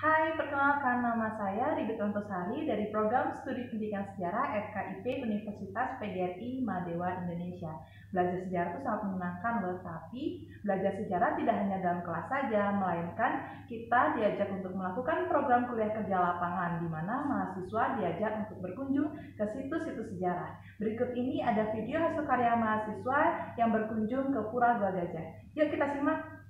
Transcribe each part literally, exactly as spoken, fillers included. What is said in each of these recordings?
Hai, perkenalkan nama saya Ribet Ontosari dari Program Studi Pendidikan Sejarah F K I P Universitas P G R I Mahdewa Indonesia. Belajar sejarah itu sangat menyenangkan loh, tapi belajar sejarah tidak hanya dalam kelas saja, melainkan kita diajak untuk melakukan program kuliah kerja lapangan, di mana mahasiswa diajak untuk berkunjung ke situs-situs sejarah. Berikut ini ada video hasil karya mahasiswa yang berkunjung ke Pura Gua Gajah. Yuk kita simak.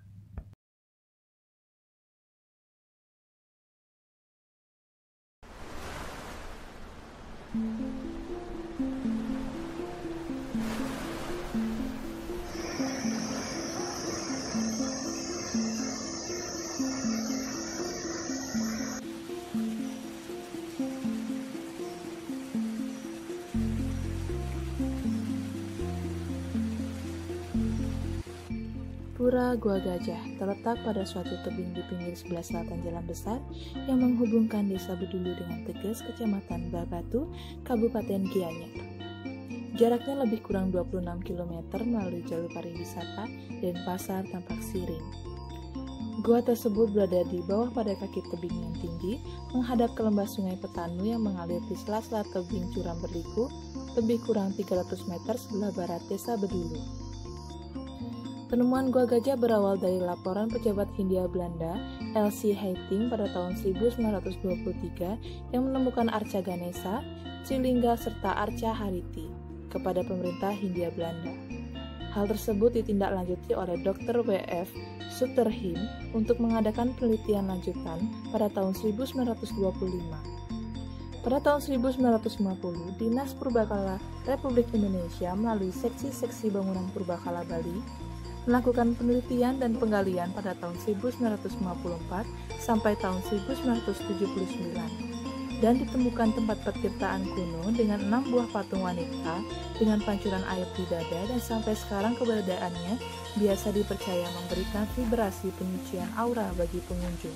Pura Gua Gajah terletak pada suatu tebing di pinggir sebelah selatan Jalan Besar yang menghubungkan Desa Bedulu dengan Teges, Kecamatan Babatu, Kabupaten Gianyar. Jaraknya lebih kurang dua puluh enam kilometer melalui jalur pariwisata dan pasar Tampak Siring. Gua tersebut berada di bawah pada kaki tebing yang tinggi, menghadap ke lembah Sungai Petanu yang mengalir di sela-sela tebing curam berliku, lebih kurang tiga ratus meter sebelah barat Desa Bedulu. Penemuan Gua Gajah berawal dari laporan pejabat Hindia Belanda L C Heiting pada tahun seribu sembilan ratus dua puluh tiga yang menemukan arca Ganesha, Trilingga, serta arca Hariti kepada pemerintah Hindia Belanda. Hal tersebut ditindaklanjuti oleh Dokter W F Sutterheim untuk mengadakan penelitian lanjutan pada tahun seribu sembilan ratus dua puluh lima. Pada tahun seribu sembilan ratus lima puluh, Dinas Purbakala Republik Indonesia melalui seksi-seksi bangunan Purbakala Bali melakukan penelitian dan penggalian pada tahun seribu sembilan ratus lima puluh empat sampai tahun seribu sembilan ratus tujuh puluh sembilan, dan ditemukan tempat petirtaan kuno dengan enam buah patung wanita dengan pancuran air di dada, dan sampai sekarang keberadaannya biasa dipercaya memberikan vibrasi penyucian aura bagi pengunjung.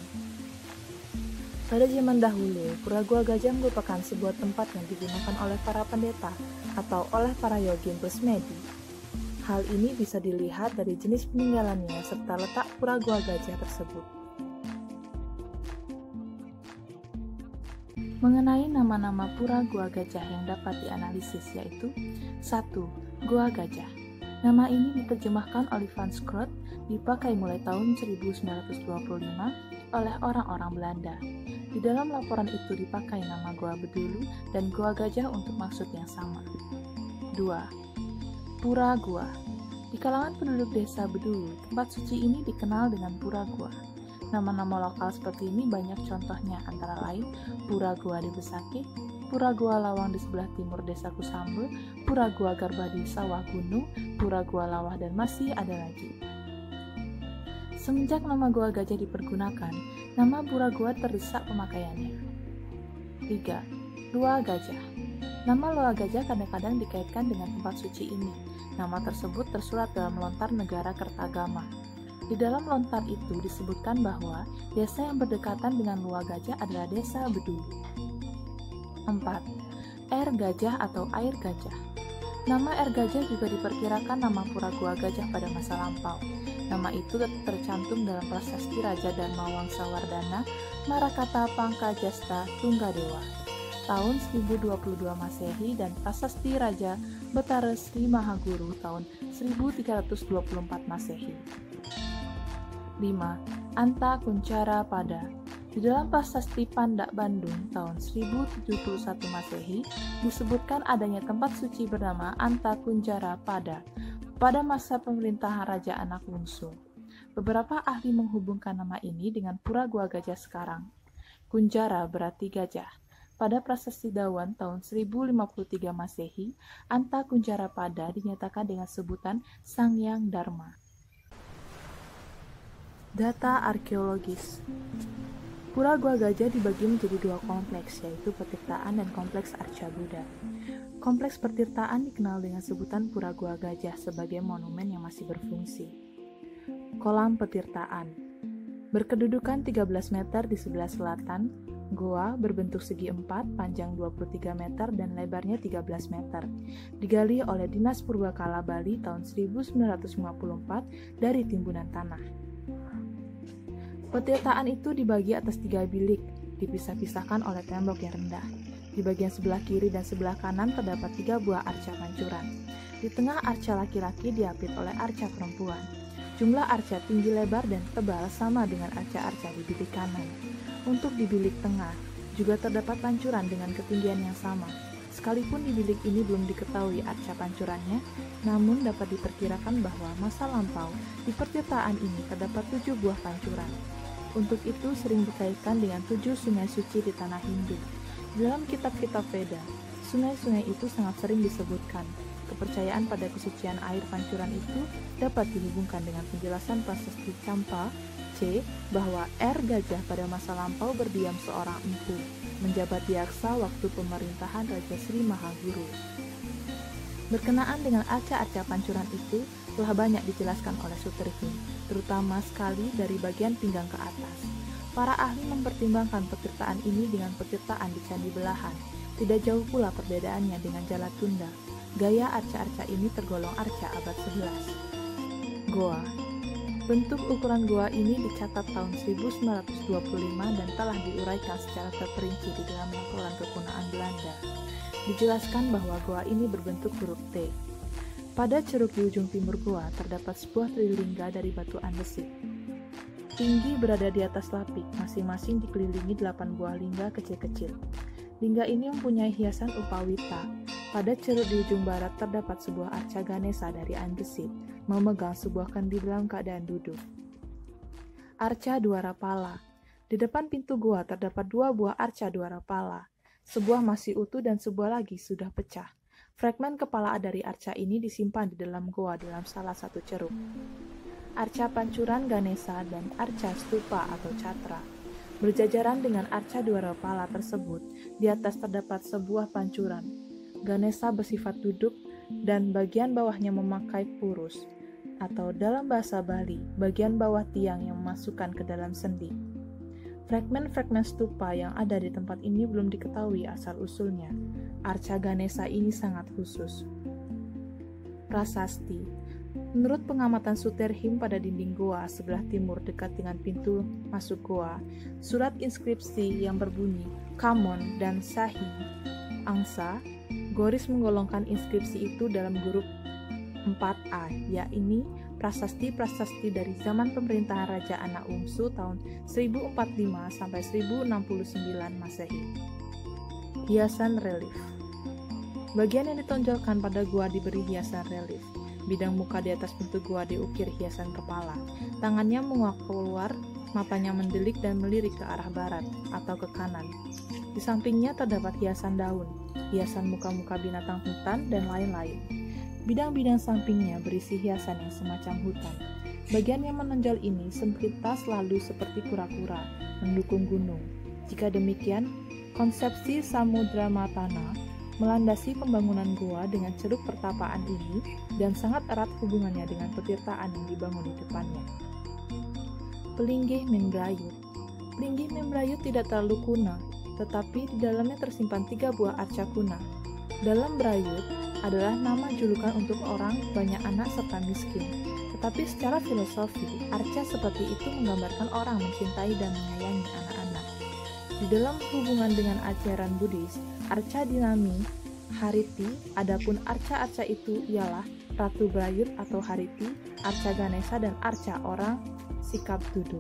Pada zaman dahulu, Pura Gua Gajah merupakan sebuah tempat yang digunakan oleh para pendeta atau oleh para yogin plus medi. Hal ini bisa dilihat dari jenis peninggalannya serta letak Pura Gua Gajah tersebut. Mengenai nama-nama Pura Gua Gajah yang dapat dianalisis yaitu satu. Gua Gajah. Nama ini diterjemahkan oleh Van Scroet, dipakai mulai tahun seribu sembilan ratus dua puluh lima oleh orang-orang Belanda. Di dalam laporan itu dipakai nama Gua Bedulu dan Gua Gajah untuk maksud yang sama. dua. Pura Gua. Di kalangan penduduk desa Bedulu, tempat suci ini dikenal dengan Pura Gua. Nama-nama lokal seperti ini banyak contohnya, antara lain Pura Gua di Besakih, Pura Gua Lawang di sebelah timur Desa Kusambe, Pura Gua Garba di Sawah Gunung, Pura Gua Lawah, dan masih ada lagi. Semenjak nama Gua Gajah dipergunakan, nama Pura Gua terdesak pemakaiannya. tiga. Loa Gajah. Nama Loa Gajah kadang-kadang dikaitkan dengan tempat suci ini. Nama tersebut tersurat dalam lontar negara Kertagama. Di dalam lontar itu disebutkan bahwa desa yang berdekatan dengan Loa Gajah adalah Desa Bedulu. empat. Air Gajah atau Air Gajah. Nama Air Gajah juga diperkirakan nama Pura Gua Gajah pada masa lampau. Nama itu tercantum dalam prasasti Raja Dharma Wangsawardhana Marakata Pangkajasta Tunggadewa tahun seribu dua puluh dua Masehi dan prasasti Raja Betara Sri Mahaguru tahun seribu tiga ratus dua puluh empat Masehi. lima. Anta Kuncara Pada. Di dalam prasasti Pandak Bandung tahun seribu tujuh puluh satu Masehi disebutkan adanya tempat suci bernama Anta Kuncara Pada pada masa pemerintahan Raja Anak Wungsu. Beberapa ahli menghubungkan nama ini dengan Pura Gua Gajah sekarang. Kunjara berarti gajah. Pada prasasti Dawan tahun seribu lima puluh tiga Masehi, Anta Kunjara Pada dinyatakan dengan sebutan Sangyang Dharma. Data arkeologis. Pura Gua Gajah dibagi menjadi dua kompleks, yaitu petirtaan dan kompleks Arca Buddha. Kompleks petirtaan dikenal dengan sebutan Pura Gua Gajah sebagai monumen yang masih berfungsi. Kolam petirtaan berkedudukan tiga belas meter di sebelah selatan. Goa berbentuk segi empat, panjang dua puluh tiga meter dan lebarnya tiga belas meter. Digali oleh Dinas Purbakala Bali tahun seribu sembilan ratus lima puluh empat dari timbunan tanah. Petirtaan itu dibagi atas tiga bilik, dipisah-pisahkan oleh tembok yang rendah. Di bagian sebelah kiri dan sebelah kanan terdapat tiga buah arca pancuran. Di tengah arca laki-laki diapit oleh arca perempuan. Jumlah arca tinggi, lebar, dan tebal sama dengan arca-arca di bilik kanan. Untuk di bilik tengah, juga terdapat pancuran dengan ketinggian yang sama. Sekalipun di bilik ini belum diketahui arca pancurannya, namun dapat diperkirakan bahwa masa lampau di petirtaan ini terdapat tujuh buah pancuran. Untuk itu sering dikaitkan dengan tujuh sungai suci di tanah Hindu. Dalam kitab-kitab Veda, sungai-sungai itu sangat sering disebutkan. Kepercayaan pada kesucian air pancuran itu dapat dihubungkan dengan penjelasan prasasti Campa C bahwa air gajah pada masa lampau berdiam seorang empu, menjabat diaksa waktu pemerintahan Raja Sri Mahaguru. Berkenaan dengan arca-arca pancuran itu telah banyak dijelaskan oleh Sutrihim, terutama sekali dari bagian pinggang ke atas. Para ahli mempertimbangkan petirtaan ini dengan petirtaan di Candi Belahan. Tidak jauh pula perbedaannya dengan Jalatunda. Gaya arca-arca ini tergolong arca abad sebelas. Goa. Bentuk ukuran goa ini dicatat tahun seribu sembilan ratus dua puluh lima dan telah diuraikan secara terperinci di dalam laporan kekunaan Belanda. Dijelaskan bahwa goa ini berbentuk huruf T. Pada ceruk di ujung timur goa terdapat sebuah trilingga dari batu andesit. Tinggi berada di atas lapik, masing-masing dikelilingi delapan buah lingga kecil-kecil. Lingga ini mempunyai hiasan upawita. Pada ceruk di ujung barat terdapat sebuah arca Ganesha dari andesit, memegang sebuah kendi dalam keadaan duduk. Arca Dwarapala. Di depan pintu gua terdapat dua buah arca Dwarapala. Sebuah masih utuh dan sebuah lagi sudah pecah. Fragmen kepala dari arca ini disimpan di dalam gua dalam salah satu ceruk. Arca pancuran Ganesha dan arca stupa atau catra. Berjajaran dengan arca Dwarapala tersebut, di atas terdapat sebuah pancuran. Ganesha bersifat duduk dan bagian bawahnya memakai purus, atau dalam bahasa Bali, bagian bawah tiang yang memasukkan ke dalam sendi. Fragmen-fragmen stupa yang ada di tempat ini belum diketahui asal-usulnya. Arca Ganesha ini sangat khusus. Prasasti. Menurut pengamatan Sutrihim pada dinding goa sebelah timur dekat dengan pintu masuk goa, surat inskripsi yang berbunyi Kamon dan Sahi Angsa, Goris menggolongkan inskripsi itu dalam grup empat A, yakni prasasti-prasasti dari zaman pemerintahan Raja Anak Wungsu tahun seribu empat puluh lima sampai seribu enam puluh sembilan Masehi. Hiasan relief. Bagian yang ditonjolkan pada gua diberi hiasan relief. Bidang muka di atas pintu gua diukir hiasan kepala. Tangannya menguak keluar, matanya mendelik dan melirik ke arah barat atau ke kanan. Di sampingnya terdapat hiasan daun, hiasan muka-muka binatang hutan, dan lain-lain. Bidang-bidang sampingnya berisi hiasan yang semacam hutan. Bagian yang menonjol ini sepintas lalu seperti kura-kura, mendukung gunung. Jika demikian, konsepsi Samudra Matana melandasi pembangunan goa dengan ceruk pertapaan ini dan sangat erat hubungannya dengan petirtaan yang dibangun di depannya. Pelinggih Membrayut. Pelinggih Membrayut tidak terlalu kuno, tetapi di dalamnya tersimpan tiga buah arca kuna. Dalam Brayut adalah nama julukan untuk orang banyak anak serta miskin. Tetapi secara filosofi, arca seperti itu menggambarkan orang mencintai dan menyayangi anak-anak. Di dalam hubungan dengan ajaran Buddhis, arca dinami Hariti, adapun arca-arca itu ialah Ratu Brayut atau Hariti, arca Ganesha, dan arca orang sikap duduk.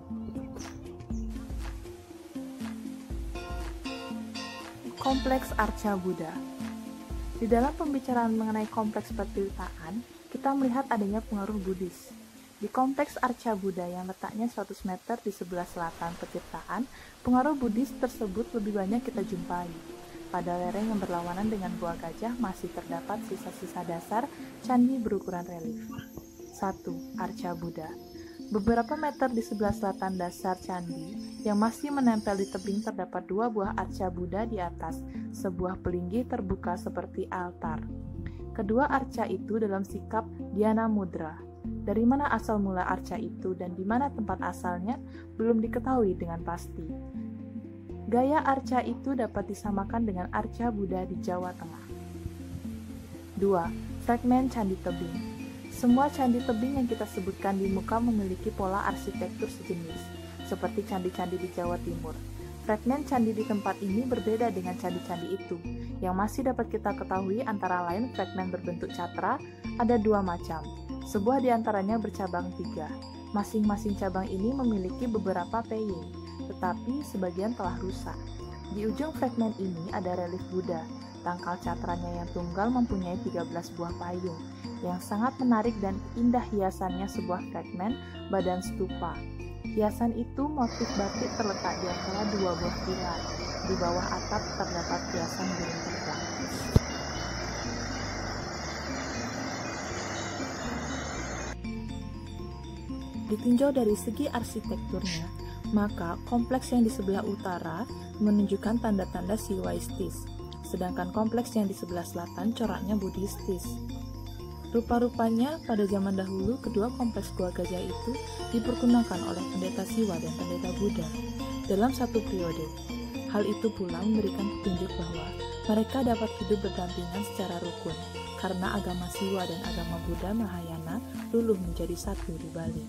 Kompleks arca Buddha. Di dalam pembicaraan mengenai kompleks petirtaan, kita melihat adanya pengaruh Buddhis. Di kompleks arca Buddha yang letaknya seratus meter di sebelah selatan petirtaan, pengaruh Buddhis tersebut lebih banyak kita jumpai. Pada lereng yang berlawanan dengan Gua Gajah masih terdapat sisa-sisa dasar candi berukuran relief. satu. Arca Buddha. Beberapa meter di sebelah selatan dasar candi yang masih menempel di tebing terdapat dua buah arca Buddha di atas sebuah pelinggih terbuka seperti altar. Kedua arca itu dalam sikap dhyana mudra. Dari mana asal mula arca itu dan di mana tempat asalnya belum diketahui dengan pasti. Gaya arca itu dapat disamakan dengan arca Buddha di Jawa Tengah. dua. Fragmen candi tebing. Semua candi tebing yang kita sebutkan di muka memiliki pola arsitektur sejenis. seperti candi-candi di Jawa Timur. Fragmen candi di tempat ini berbeda dengan candi-candi itu. Yang masih dapat kita ketahui antara lain fragmen berbentuk catra ada dua macam. Sebuah di antaranya bercabang tiga. Masing-masing cabang ini memiliki beberapa peying, tetapi sebagian telah rusak. Di ujung fragmen ini ada relief Buddha. Tangkal catranya yang tunggal mempunyai tiga belas buah payung. Yang sangat menarik dan indah hiasannya sebuah fragmen badan stupa. Hiasan itu motif batik terletak di antara dua buah pilar. Di bawah atap terdapat hiasan burung terbang. Ditinjau dari segi arsitekturnya, maka kompleks yang di sebelah utara menunjukkan tanda-tanda Siwaistis, sedangkan kompleks yang di sebelah selatan coraknya Buddhistis. Rupa-rupanya pada zaman dahulu kedua kompleks Gua Gajah itu dipergunakan oleh pendeta Siwa dan pendeta Buddha dalam satu periode. Hal itu pula memberikan petunjuk bahwa mereka dapat hidup berdampingan secara rukun karena agama Siwa dan agama Buddha Mahayana luluh menjadi satu di Bali.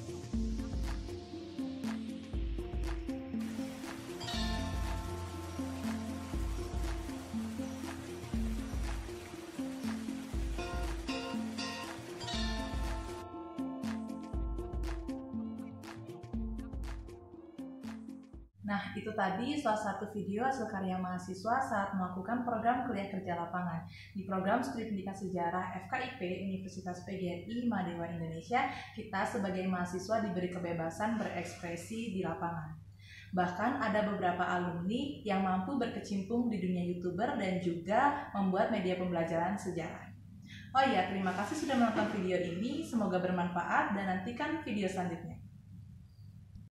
Nah, itu tadi salah satu video hasil karya mahasiswa saat melakukan program kuliah kerja lapangan. Di program Studi Pendidikan Sejarah F K I P Universitas P G R I Mahdewa Indonesia, kita sebagai mahasiswa diberi kebebasan berekspresi di lapangan. Bahkan ada beberapa alumni yang mampu berkecimpung di dunia YouTuber dan juga membuat media pembelajaran sejarah. Oh iya, terima kasih sudah menonton video ini, semoga bermanfaat dan nantikan video selanjutnya.